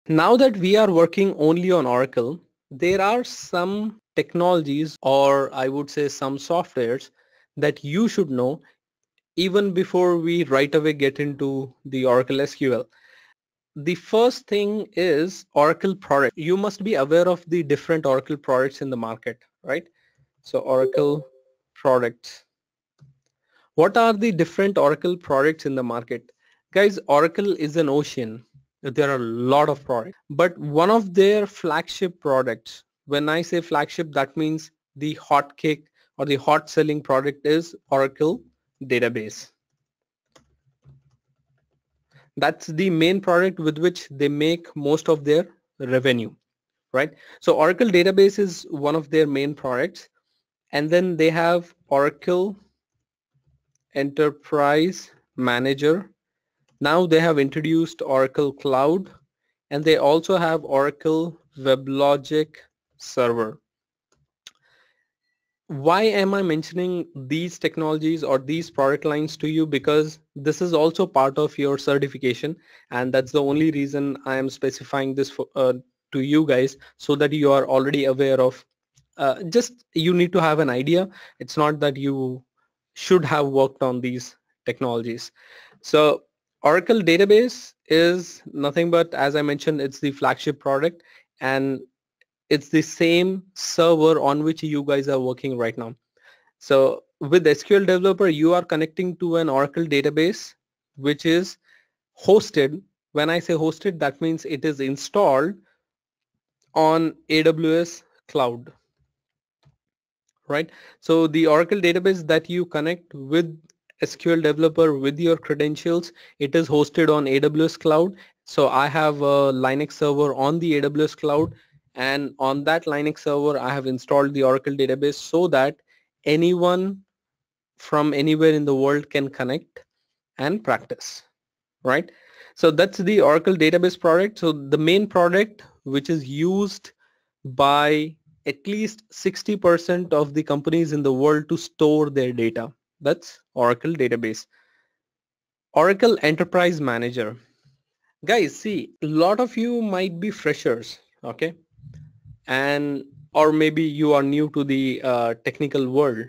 Now that we are working only on Oracle, there are some technologies, or I would say some softwares, that you should know even before we right away get into the Oracle SQL. The first thing is Oracle product. You must be aware of the different Oracle products in the market, right? So Oracle products. What are the different Oracle products in the market? Guys, Oracle is an ocean. There are a lot of products, but one of their flagship products, when I say flagship, that means the hot cake or the hot selling product is Oracle database. That's the main product with which they make most of their revenue, right? So Oracle database is one of their main products, and then they have Oracle Enterprise Manager. Now they have introduced Oracle Cloud, and they also have Oracle WebLogic Server. Why am I mentioning these technologies or these product lines to you? Because this is also part of your certification, and that's the only reason I am specifying this to you guys, so that you are already aware of. Just you need to have an idea. It's not that you should have worked on these technologies. So Oracle database is nothing but, as I mentioned, it's the flagship product, and it's the same server on which you guys are working right now. So with SQL Developer, you are connecting to an Oracle database, which is hosted. When I say hosted, that means it is installed on AWS cloud, right? So the Oracle database that you connect with SQL Developer with your credentials, it is hosted on AWS cloud. So I have a Linux server on the AWS cloud, and on that Linux server I have installed the Oracle database so that anyone from anywhere in the world can connect and practice, right? So that's the Oracle database product. So the main product which is used by at least 60% of the companies in the world to store their data. That's Oracle database. Oracle Enterprise Manager. Guys, see, a lot of you might be freshers, okay? And or maybe you are new to the technical world.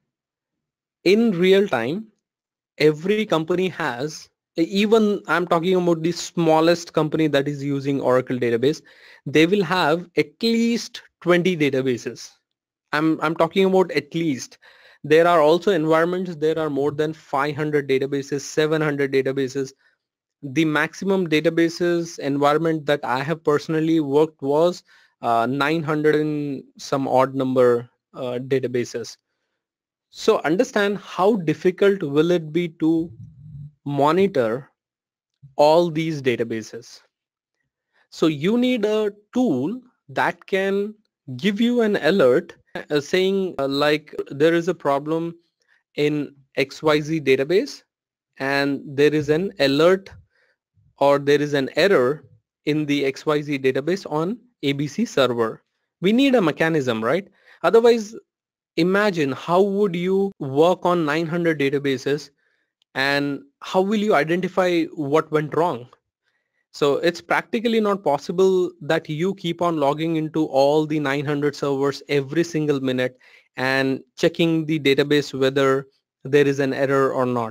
In real time, every company has, even I'm talking about the smallest company that is using Oracle database, they will have at least 20 databases. I'm talking about at least. There are also environments, there are more than 500 databases, 700 databases. The maximum databases environment that I have personally worked was 900 and some odd number databases. So understand how difficult will it be to monitor all these databases. So you need a tool that can give you an alert saying like there is a problem in XYZ database and there is an alert or there is an error in the XYZ database on ABC server. We need a mechanism, right? Otherwise, imagine how would you work on 900 databases and how will you identify what went wrong? So it's practically not possible that you keep on logging into all the 900 servers every single minute and checking the database whether there is an error or not.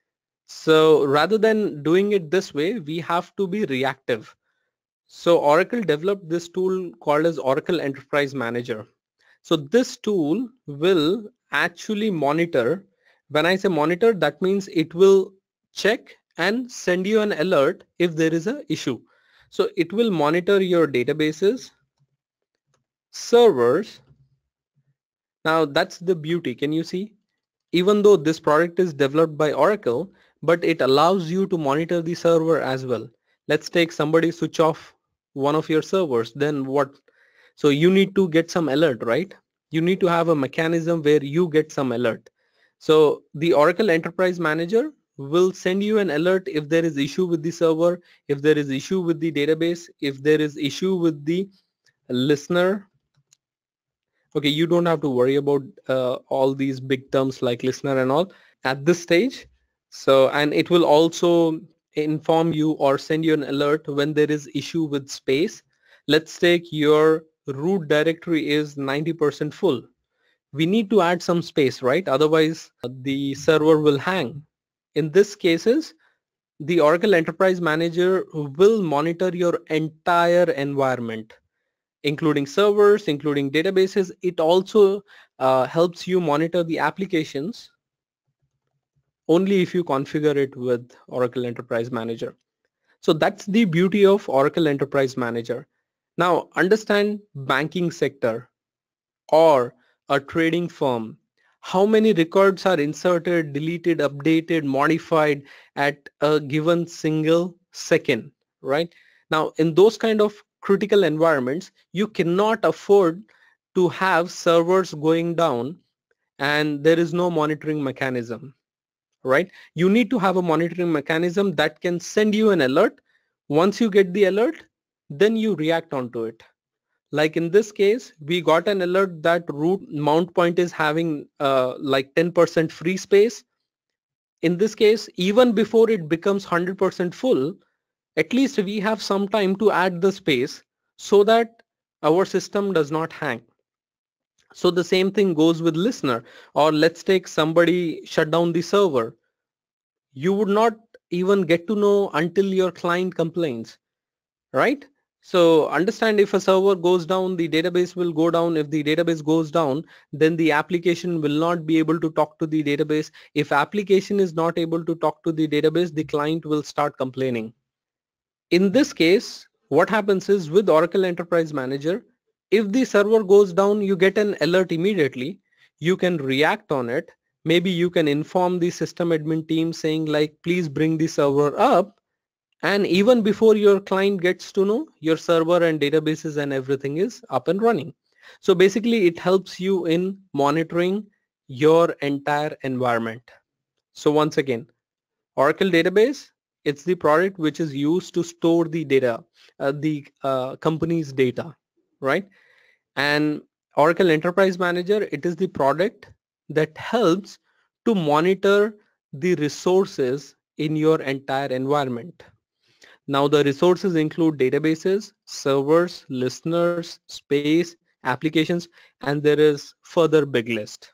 So rather than doing it this way, we have to be reactive. So Oracle developed this tool called as Oracle Enterprise Manager. So this tool will actually monitor. When I say monitor, that means it will check and send you an alert if there is an issue. So it will monitor your databases, servers. Now that's the beauty. Can you see? Even though this product is developed by Oracle, but it allows you to monitor the server as well. Let's take somebody switch off one of your servers, then what? So you need to get some alert, right? You need to have a mechanism where you get some alert. So the Oracle Enterprise Manager will send you an alert if there is issue with the server, if there is issue with the database, if there is issue with the listener. Okay, you don't have to worry about all these big terms like listener and all at this stage. So, and it will also inform you or send you an alert when there is issue with space. Let's take your root directory is 90% full. We need to add some space, right? Otherwise the server will hang. In this cases, the Oracle Enterprise Manager will monitor your entire environment, including servers, including databases. It also helps you monitor the applications only if you configure it with Oracle Enterprise Manager. So that's the beauty of Oracle Enterprise Manager. Now understand banking sector or a trading firm. How many records are inserted, deleted, updated, modified at a given single second, right? Now in those kind of critical environments, you cannot afford to have servers going down and there is no monitoring mechanism, right? You need to have a monitoring mechanism that can send you an alert. Once you get the alert, then you react onto it. Like in this case, we got an alert that root mount point is having like 10% free space. In this case, even before it becomes 100% full, at least we have some time to add the space so that our system does not hang. So the same thing goes with listener, or let's take somebody shut down the server. You would not even get to know until your client complains, right? So understand, if a server goes down, the database will go down. If the database goes down, then the application will not be able to talk to the database. If application is not able to talk to the database, the client will start complaining. In this case, what happens is with Oracle Enterprise Manager, if the server goes down, you get an alert immediately. You can react on it. Maybe you can inform the system admin team saying like, please bring the server up. And even before your client gets to know, your server and databases and everything is up and running. So basically it helps you in monitoring your entire environment. So once again, Oracle database, it's the product which is used to store the data, the company's data, right? And Oracle Enterprise Manager, it is the product that helps to monitor the resources in your entire environment. Now the resources include databases, servers, listeners, space, applications, and there is further big list.